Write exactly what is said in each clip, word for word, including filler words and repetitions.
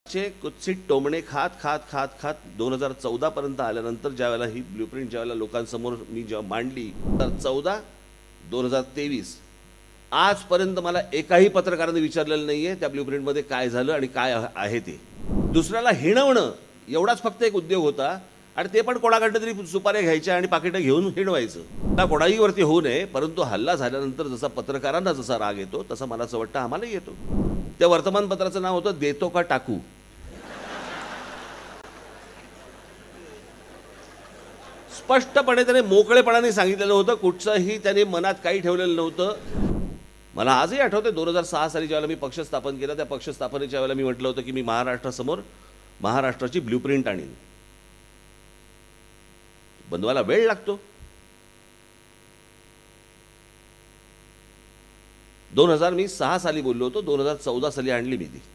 चे कुत्सित टोमणे खात खात खात खात दोन हजार चौदा पर्यंत आल्यानंतर ज्यावेळेला ही ब्ल्यूप्रिंट ज्यावेळेला लोकांसमोर मी जेव्हा मांडली तर चौदा दोन हजार तेवीस आजपर्यंत मला एकाही पत्रकाराने विचारलेलं नाहीये त्या ब्ल्यूप्रिंटमध्ये काय झालं आणि काय आहे ते. दुसऱ्याला हिणवणं एवढाच फक्त एक उद्योग होता आणि ते पण कोणाकडनं तरी सुपाऱ्या घ्यायच्या आणि पाकिटं घेऊन हिणवायचं. त्या कोणाही वरती होऊ नये, परंतु हल्ला झाल्यानंतर जसा पत्रकारांना जसा राग येतो तसा मला असं वाटतं आम्हालाही येतो. त्या वर्तमानपत्राचं नाव होतं देतो का टाकू. स्पष्टपणे त्याने मोकळेपणाने सांगितलेलं होतं, कुठचंही त्याने मनात काही ठेवलेलं नव्हतं. मला आजही आठवतं दोन हजार सहा साली ज्यावेळेला मी पक्ष स्थापन केला त्या पक्ष स्थापनेच्या वेळेला मी म्हटलं होतं की मी महाराष्ट्रासमोर महाराष्ट्राची ब्ल्यूप्रिंट आणीन. बनवायला वेळ लागतो. दोन हजार मी सहा साली बोललो होतो, दोन हजार चौदा साली आणली मी ती.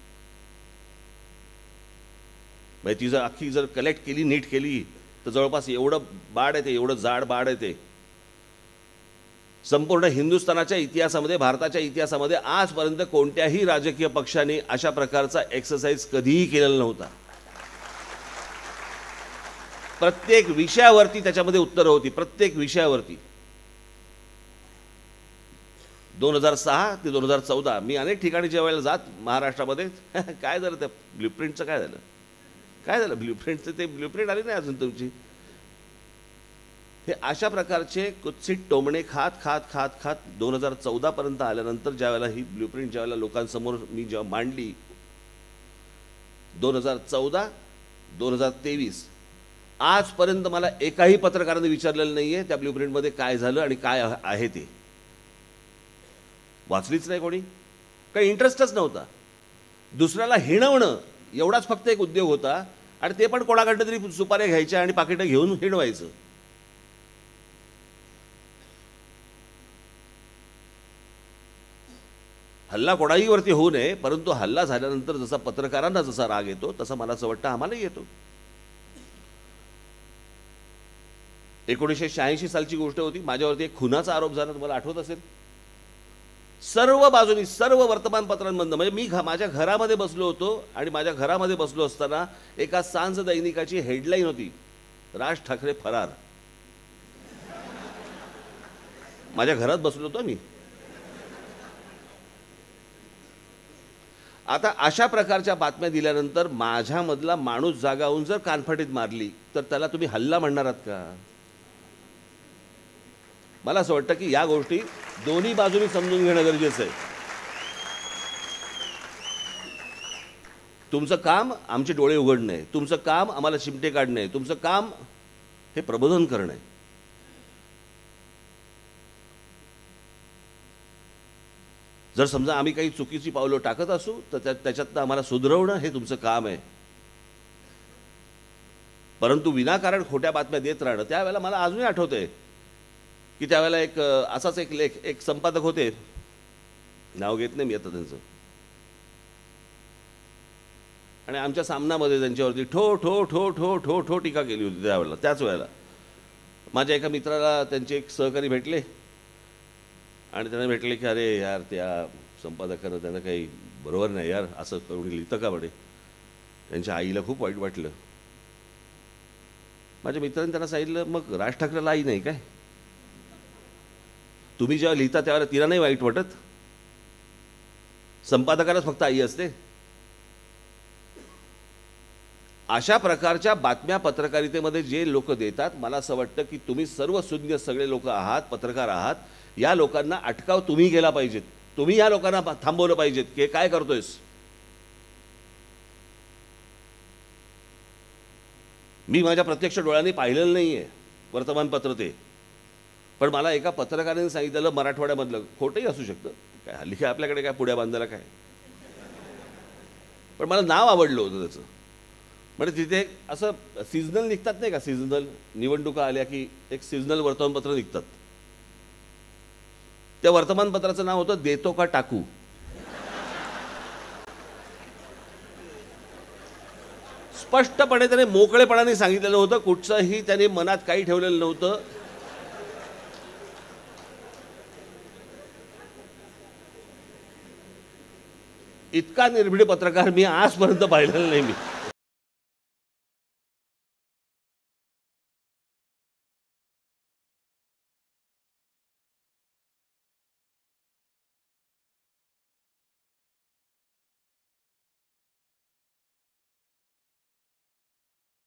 म्हणजे ती जर अख्खी जर कलेक्ट केली नीट केली तर जवळपास एवढं बाड आहे ते, एवढं जाड बाड आहे ते. संपूर्ण हिंदुस्थानाच्या इतिहासामध्ये, भारताच्या इतिहासामध्ये आजपर्यंत कोणत्याही राजकीय पक्षाने अशा प्रकारचा एक्सरसाइज कधीही केलेला नव्हता. प्रत्येक विषयावरती त्याच्यामध्ये उत्तरं होती, प्रत्येक विषयावरती. दोन हजार सहा ते दोन हजार चौदा मी अनेक ठिकाणी ज्या वेळेला जात महाराष्ट्रामध्ये काय झालं त्या ब्ल्यूप्रिंटचं, काय झालं काय झालं ब्ल्यूप्रिंटचं, ते ब्ल्यूप्रिंट आली नाही अजून तुमची. हे अशा प्रकारचे कुत्सित टोमणे खात खात खात खात दोन हजार चौदा पर्यंत आल्यानंतर ज्यावेळेला ही ब्ल्यूप्रिंट ज्यावेळेला लोकांसमोर मी जेव्हा मांडली दोन हजार चौदा दोन हजार तेवीस आजपर्यंत मला एकाही पत्रकाराने विचारलेलं नाहीये त्या ब्ल्यूप्रिंटमध्ये काय झालं आणि काय आहे ते. वाचलीच नाही कोणी, काही इंटरेस्टच नव्हता. दुसऱ्याला हिणवणं एवढाच फक्त एक उद्योग होता आणि ते पण कोणाकडनं तरी सुपाऱ्या घ्यायच्या आणि पाकिटं घेऊन हिणवायचं. हल्ला कोणाही वरती होऊ नये, परंतु हल्ला झाल्यानंतर जसा पत्रकारांना जसा राग येतो तसा मला असं वाटतं आम्हालाही येतो. एकोणीसशे शहाऐंशी सालची गोष्ट होती, माझ्यावरती एक खुनाचा आरोप झाला, तुम्हाला आठवत असेल. सर्व बाजूनी सर्व वर्तमानपत्रांमधनं, म्हणजे मी माझ्या घरामध्ये बसलो होतो आणि माझ्या घरामध्ये बसलो असताना एका सांज दैनिकाची हेडलाईन होती, राज ठाकरे फरार. माझ्या घरात बसलो होतो मी. आता अशा प्रकारच्या बातम्या दिल्यानंतर माझ्यामधला माणूस जागा होऊन जर कानफटीत मारली तर त्याला तुम्ही हल्ला म्हणणार आहात का? मला असं वाटतं की या गोष्टी दोन्ही बाजूनी समजून घेणं गरजेचं आहे. तुमचं काम आमचे डोळे उघडणं आहे, तुमचं काम आम्हाला चिमटे काढणं आहे, तुमचं काम हे प्रबोधन करणं आहे. जर समजा आम्ही काही चुकीची पावलं टाकत असू तर त्या त्याच्यातनं आम्हाला सुधरवणं हे तुमचं काम आहे. परंतु विनाकारण खोट्या बातम्या देत राहणं, त्यावेळेला मला अजूनही आठवतंय की त्यावेळेला एक असाच एक लेख, एक संपादक होते, नाव घेत नाही मी आता त्यांचं, आणि आमच्या सामनामध्ये त्यांच्यावरती ठो ठो ठो ठो ठो ठो टीका केली होती. त्यावेळेला त्याच वेळेला माझ्या एका मित्राला त्यांचे एक सहकारी भेटले आणि त्यांना भेटले की अरे यार त्या संपादकानं त्यांना काही बरोबर नाही यार, असं करून लिहितं का बडे. त्यांच्या आईला खूप वाईट वाटलं. माझ्या मित्रांनी त्यांना सांगितलं, मग राज ठाकरेला आई नाही काय? तुम्ही जेव्हा लिहिता त्यावेळेला तिला नाही वाईट वाटत? संपादकालाच फक्त आई असते? अशा प्रकारच्या बातम्या पत्रकारितेमध्ये जे लोक देतात, मला असं वाटतं की तुम्ही सर्व सुज्ञ सगळे लोक आहात, पत्रकार आहात. या लोकांना अटकाव तुम्ही केला पाहिजेत, तुम्ही या लोकांना थांबवलं पाहिजेत की काय करतोयस. मी माझ्या प्रत्यक्ष डोळ्यांनी पाहिलेलं नाहीये वर्तमानपत्र ते, पण मला एका पत्रकाराने सांगितलेलं, मराठवाड्यामधलं, खोटंही असू शकतं, काय हल्ली काय आपल्याकडे काय पुढ्या बांधायला काय, पण मला नाव आवडलं होतं त्याचं. म्हणजे तिथे असं सीझनल निघतात नाही का, सीझनल निवडणुका आल्या की एक सीझनल वर्तमानपत्र निघतात. त्या वर्तमानपत्राचं नाव होतं देतो का टाकू. स्पष्टपणे त्याने मोकळेपणाने सांगितलेलं होतं, कुठचंही त्याने मनात काही ठेवलेलं नव्हतं. इतका निर्भीड पत्रकार मी आजपर्यंत पाहिलेला नाही मी